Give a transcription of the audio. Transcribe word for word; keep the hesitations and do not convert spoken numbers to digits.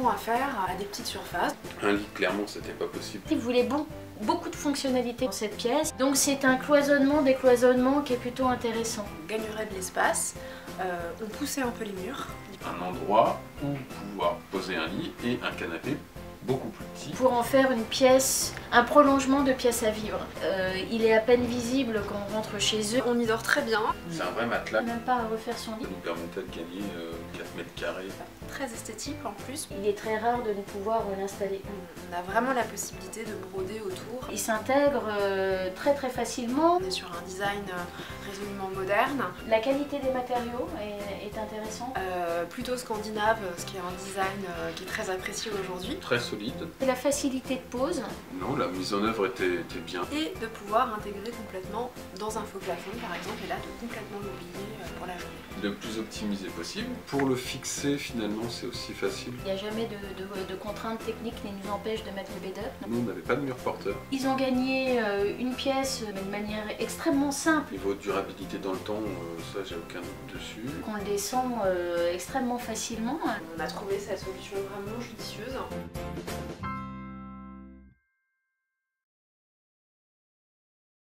plafond à fer à des petites surfaces. Un lit, clairement, c'était pas possible. Il voulait bon, beaucoup de fonctionnalités dans cette pièce, donc c'est un cloisonnement, décloisonnement qui est plutôt intéressant. On gagnerait de l'espace, euh, on poussait un peu les murs. Un endroit où pouvoir poser un lit et un canapé beaucoup plus petit. Pour en faire une pièce, un prolongement de pièce à vivre. Euh, il est à peine visible quand on rentre chez eux. On y dort très bien. C'est un vrai matelas. Même pas à refaire son lit. Ça nous permettait de gagner euh, quatre mètres carrés. Très esthétique en plus. Il est très rare de ne pouvoir l'installer. On a vraiment la possibilité de broder autour. Il s'intègre euh, très très facilement. On est sur un design euh, résolument moderne. La qualité des matériaux est, est intéressante. Euh, plutôt scandinave, ce qui est un design euh, qui est très apprécié aujourd'hui. Très solide. Et la facilité de pose. Non, la mise en œuvre était, était bien. Et de pouvoir intégrer complètement dans un faux plafond par exemple, et là de complètement l'oublier euh, pour la journée. Le plus optimisé possible. Pour le fixer, finalement, c'est aussi facile. Il n'y a jamais de, de, de contraintes techniques qui nous empêchent de mettre le bed-up. Nous, on n'avait pas de mur porteur. Ils ont gagné euh, une pièce mais de manière extrêmement simple. Niveau durabilité dans le temps, euh, ça, j'ai aucun doute dessus. On le descend euh, extrêmement facilement. On a trouvé cette solution vraiment judicieuse.